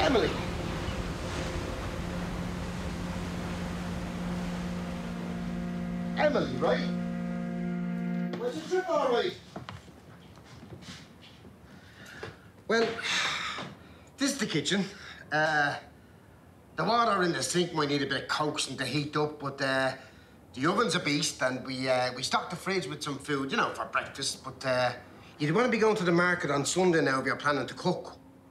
Emily. Emily, right? Was the trip all right? Well, this is the kitchen. The water in the sink might need a bit of coaxing to heat up, but the oven's a beast, and we stocked the fridge with some food, you know, for breakfast. But you'd want to be going to the market on Sunday now if you're planning to cook.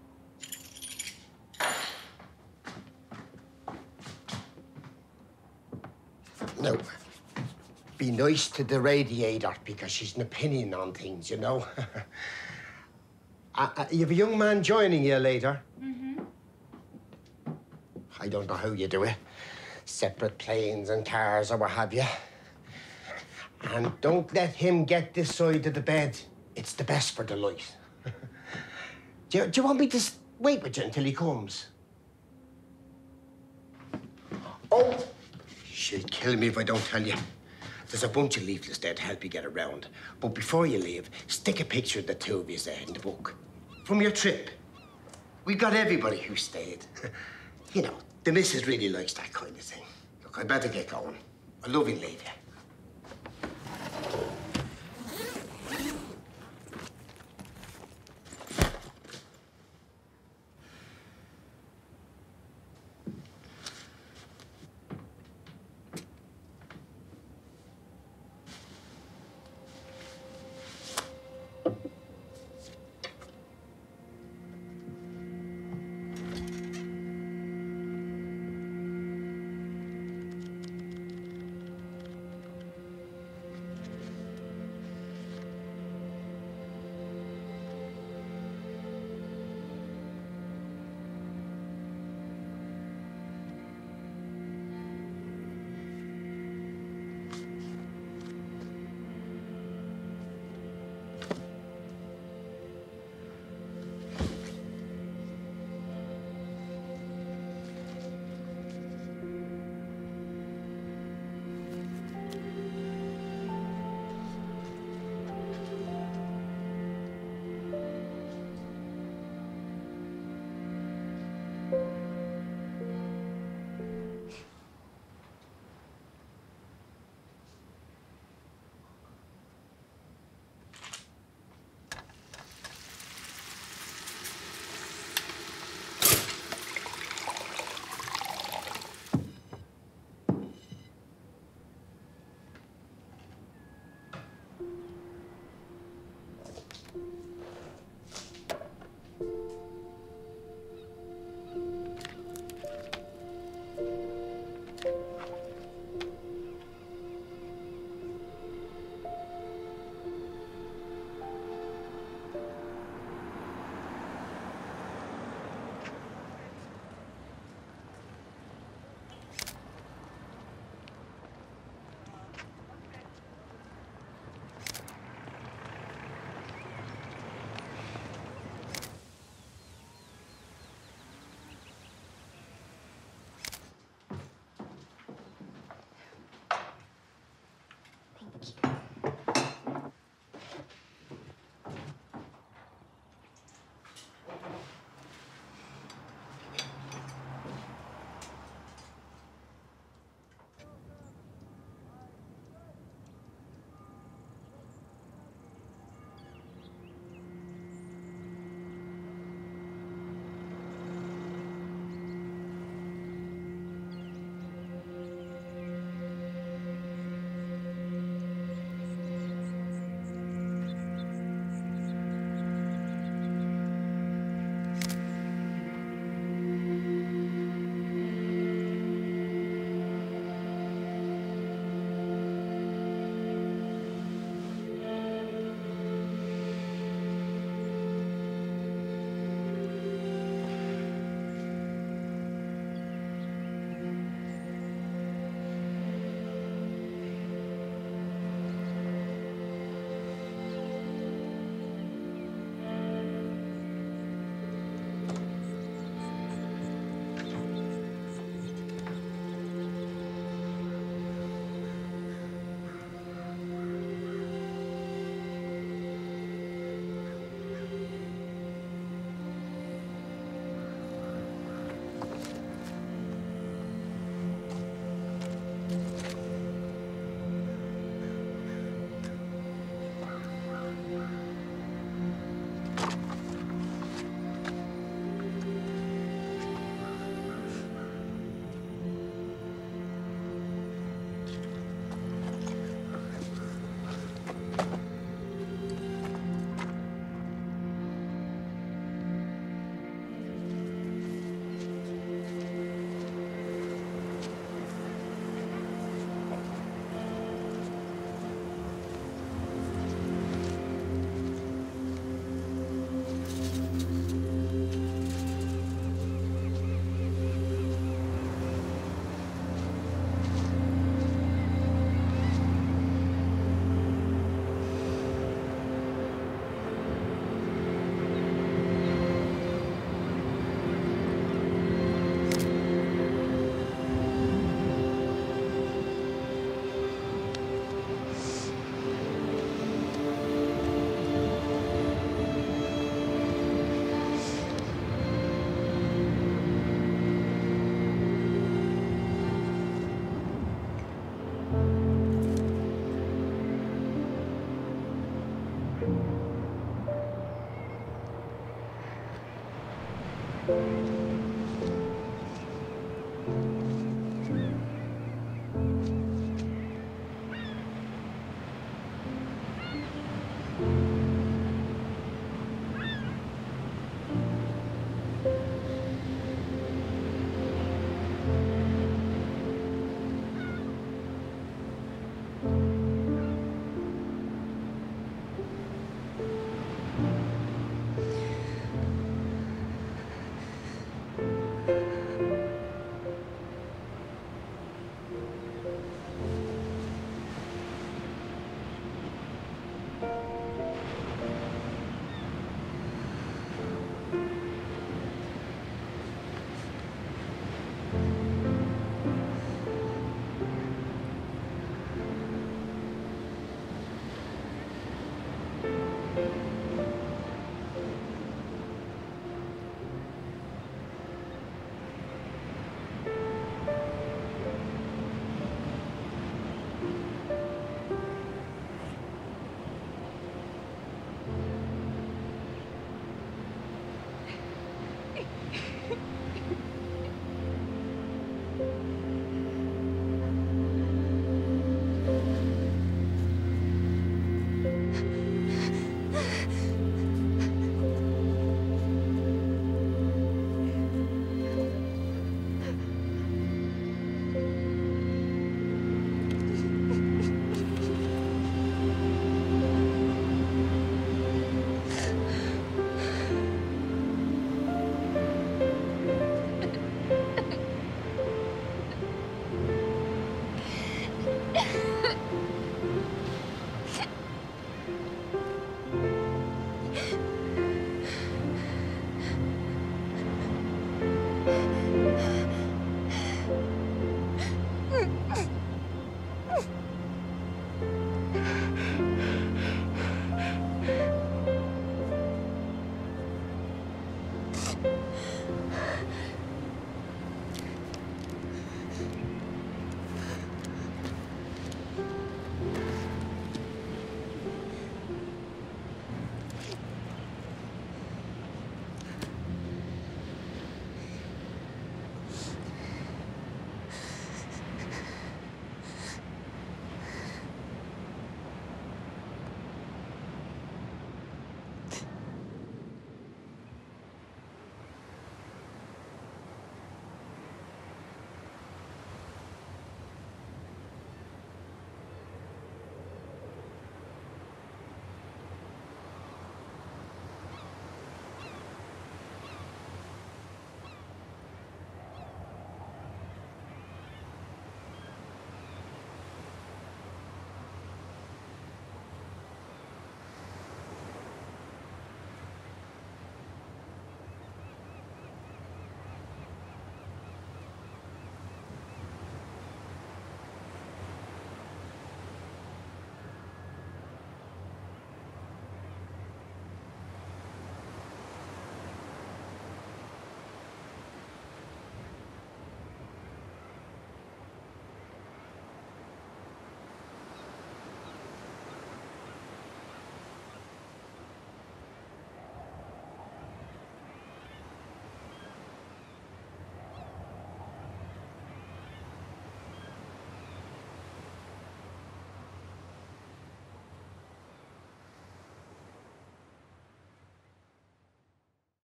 Now, be nice to the radiator because she's an opinion on things, you know. You have a young man joining you later. Mm-hmm. I don't know how you do it. Separate planes and cars or what have you. And don't let him get this side of the bed. It's the best for the light. do you want me to wait with you until he comes? Oh, she'll kill me if I don't tell you. There's a bunch of leaflets there to help you get around. But before you leave, stick a picture of the two of you there in the book. From your trip. We got everybody who stayed. You know, the missus really likes that kind of thing. Look, I better get going. I love you, leave you.